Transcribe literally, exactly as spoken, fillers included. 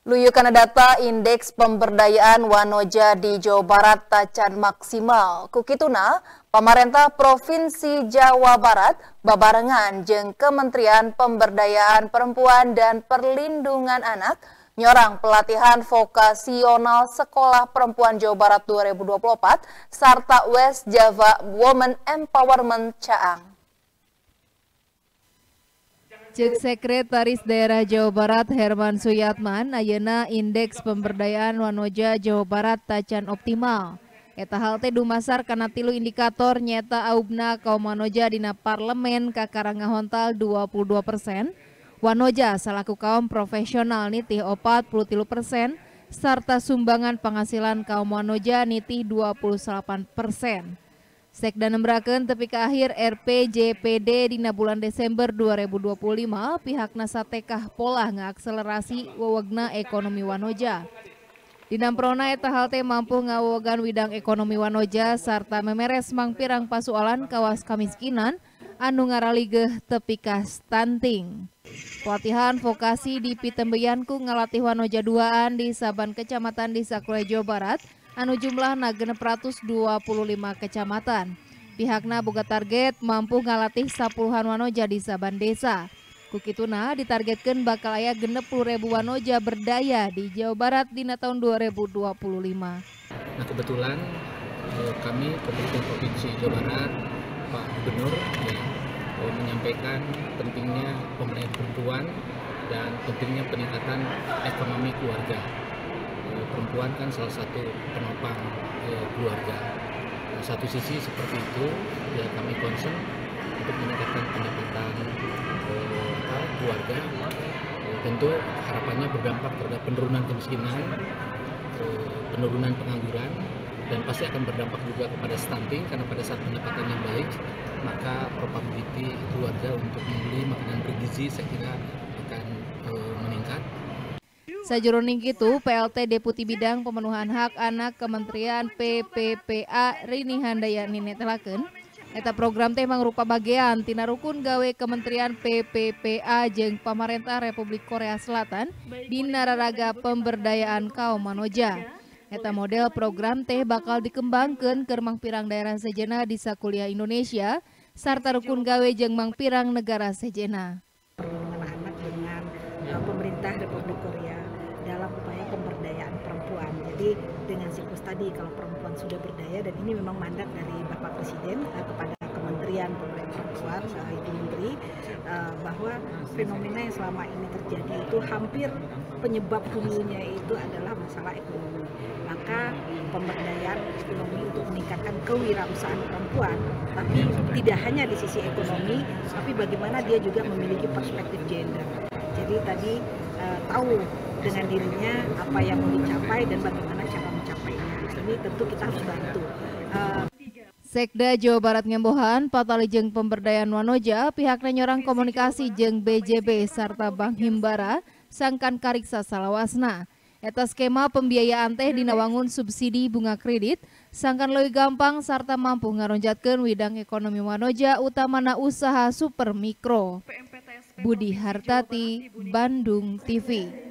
Luyukan data indeks pemberdayaan wanoja di Jawa Barat tacan maksimal. Kukituna, pemerintah Provinsi Jawa Barat babarengan jeung Kementerian Pemberdayaan Perempuan dan Perlindungan Anak nyorang pelatihan vokasional Sekolah Perempuan Jawa Barat dua ribu dua puluh empat serta West Java Women Empowerment Caang. Cek Sekretaris Daerah Jawa Barat Herman Suyatman, ayeuna indeks pemberdayaan wanoja Jawa Barat tacan optimal. Eta hal teh dumasar kana tilu indikator nyata aubna kaum wanoja dina parlemen kakarangahontal dua puluh dua persen, wanoja salaku kaum profesional nitih opat puluh tilu persen, serta sumbangan penghasilan kaum wanoja nitih dua puluh delapan persen. Sekda nembrakeun tepi ka akhir R P J P D dina bulan Desember dua ribu dua puluh lima pihakna satekah pola ngaakselerasi wewegna ekonomi wanoja. Dinamprona eta hal teh mampu ngawewegan widang ekonomi wanoja sarta memeres mangpirang pasoalan kawas kamiskinan anu ngaraligeuh tepi ka stunting. Pelatihan vokasi di Pitembeyan ku ngalatih wanoja duaan di saban kecamatan di Sakura Jawa Barat anu jumlahna genep ratus dua puluh lima kecamatan. Pihakna boga target mampu ngalatih sapuluhan wanoja di saban desa. Kukituna ditargetkeun bakal aya genep puluh ribu wanoja berdaya di Jawa Barat dina tahun dua ribu dua puluh lima. Nah kebetulan eh, kami pemerintah Provinsi Jawa Barat, Pak Gubernur ya, eh, menyampaikan pentingnya pemberdayaan perempuan dan pentingnya peningkatan ekonomi keluarga. Perempuan kan salah satu penopang eh, keluarga. Nah, satu sisi seperti itu ya kami concern untuk meningkatkan pendapatan eh, apa, keluarga. Eh, tentu harapannya berdampak terhadap penurunan kemiskinan, eh, penurunan pengangguran, dan pasti akan berdampak juga kepada stunting karena pada saat pendapatan yang baik maka probability keluarga untuk membeli makanan bergizi saya kira akan eh, meningkat. Sajuroning kitu, P L T Deputi Bidang Pemenuhan Hak Anak Kementerian P P P A Rini Handayani netelakeun, eta program teh mangrupa bagean tina rukun gawe Kementerian P P P A jeung pamarentah Republik Korea Selatan dina raraga pemberdayaan kaum wanoja. Eta model program teh bakal dikembangkeun keur mangpirang daerah sejenna di sakuliah Indonesia sarta rukun gawe jeung mangpirang negara sejenna. Perlindungan anak dengan uh, pemerintah Republik Korea dalam upaya pemberdayaan perempuan. Jadi dengan siklus tadi kalau perempuan sudah berdaya, dan ini memang mandat dari Bapak Presiden uh, kepada Kementerian Pemberdayaan Perempuan, uh, Ibu Menteri, uh, bahwa fenomena yang selama ini terjadi itu hampir penyebab hulunya itu adalah masalah ekonomi. Maka pemberdayaan ekonomi untuk meningkatkan kewirausahaan perempuan, tapi tidak hanya di sisi ekonomi, tapi bagaimana dia juga memiliki perspektif gender. Jadi tadi uh, tahu dengan dirinya apa yang mau dicapai dan bagaimana cara mencapainya. Ini tentu kita harus bantu. Uh, Sekda Jawa Barat ngembohan patali jeung pemberdayaan wanoja pihakna nyorang komunikasi jeung B J B sarta Bank Himbara sangkan kariksa salawasna. Eta skema pembiayaan teh dina wangun subsidi bunga kredit sangkan leuwih gampang sarta mampu ngaronjatkeun widang ekonomi wanoja utamana usaha super mikro. Budi Hartati, Bandung T V.